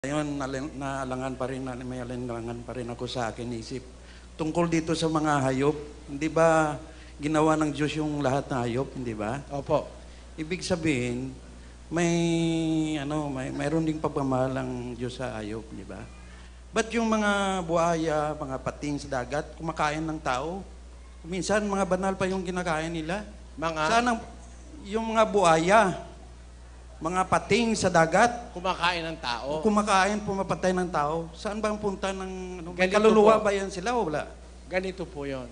Ngayon, naalangan pa rin, may alinlangan pa rin ako sa akin isip. Tungkol dito sa mga hayop, hindi ba ginawa ng Diyos yung lahat ng hayop, hindi ba? Opo. Ibig sabihin, mayroon ding pagmamahal ang Diyos sa hayop, di ba? Ba't yung mga buhaya, mga pating sa dagat, kumakain ng tao? Minsan, mga banal pa yung kinakain nila. Saan yung mga buhaya, mga pating sa dagat, Kumakain ng tao. kumakain, pumapatay ng tao, saan ba ang punta ng may Ganito kaluluwa po. ba yan sila o wala? Ganito po yon.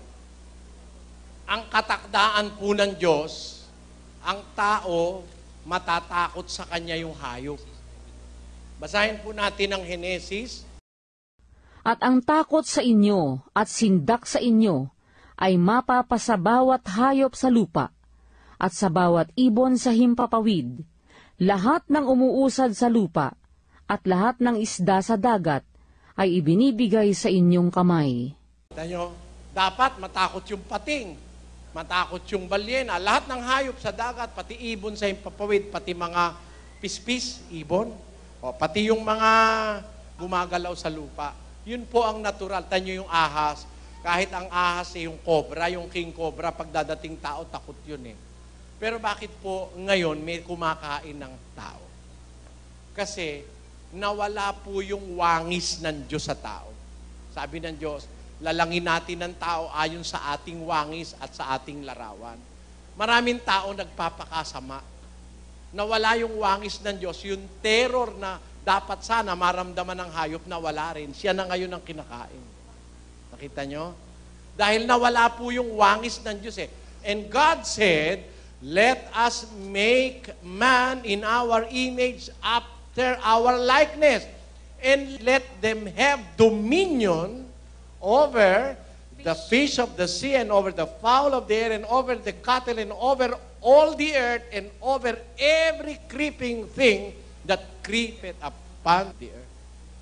Ang katakdaan po ng Diyos, ang tao, matatakot sa Kanya yung hayop. Basahin po natin ang Henesis. At ang takot sa inyo at sindak sa inyo ay mapapasa bawat hayop sa lupa at sa bawat ibon sa himpapawid, lahat ng umuusad sa lupa at lahat ng isda sa dagat ay ibinibigay sa inyong kamay. Kita nyo, dapat matakot yung pating, matakot yung balyena, lahat ng hayop sa dagat, pati ibon sa himpapawid, pati mga pispis, ibon, o pati yung mga gumagalaw sa lupa. Yun po ang natural. Tanyo yung ahas. Kahit ang ahas yung cobra, yung king cobra, pagdadating tao, takot yun eh. Pero bakit po ngayon may kumakain ng tao? Kasi nawala po yung wangis ng Diyos sa tao. Sabi ng Diyos, lalangin natin ng tao ayon sa ating wangis at sa ating larawan. Maraming tao nagpapakasama. Nawala yung wangis ng Diyos, yung terror na dapat sana maramdaman ng hayop na wala rin. Siya na ngayon ang kinakain. Nakita nyo? Dahil nawala po yung wangis ng Diyos eh. And God said, let us make man in our image after our likeness, and let them have dominion over the fish of the sea, and over the fowl of the air, and over the cattle, and over all the earth, and over every creeping thing that creepeth upon the earth.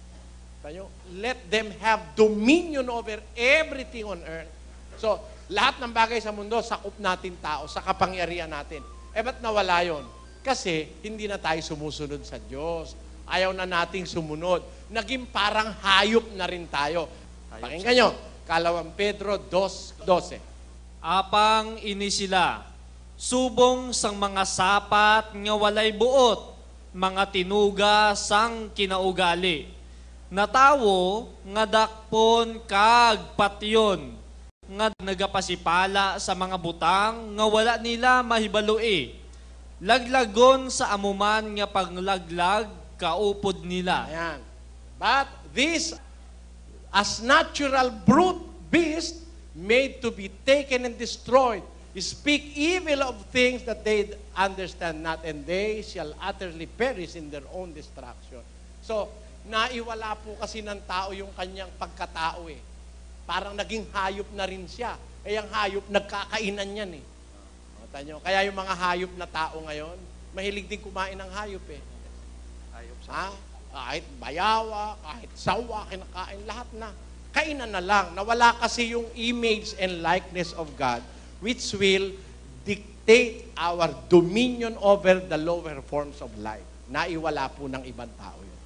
Let them have dominion over everything on earth. So, lahat ng bagay sa mundo, sakop natin tao, sa kapangyarihan natin. Ba't nawala yun? Kasi hindi na tayo sumusunod sa Diyos. Ayaw na nating sumunod. Naging parang hayop na rin tayo. Pakinggan nyo, 2 Pedro 2:12. Apang ini sila, subong sang mga sapat nga walay buot, mga tinuga sang kinaugali. Natawo nga dakpon kag patyon, nga nagapasipala sa mga butang nga wala nila mahibaloi. Laglagon sa amuman nga paglaglag kaupod nila. Ayan. But this, as natural brute beast, made to be taken and destroyed, speak evil of things that they understand not, and they shall utterly perish in their own destruction. So, naiwala po kasi ng tao yung kanyang pagkatao eh. Parang naging hayop na rin siya. Ang hayop, nagkakainan yan eh. Kaya yung mga hayop na tao ngayon, mahilig din kumain ng hayop eh. Hayop sa Kahit bayawa, kahit sawa, kinakain, lahat na. Kainan na lang. Nawala kasi yung image and likeness of God, which will dictate our dominion over the lower forms of life. Naiwala po ng ibang tao yun.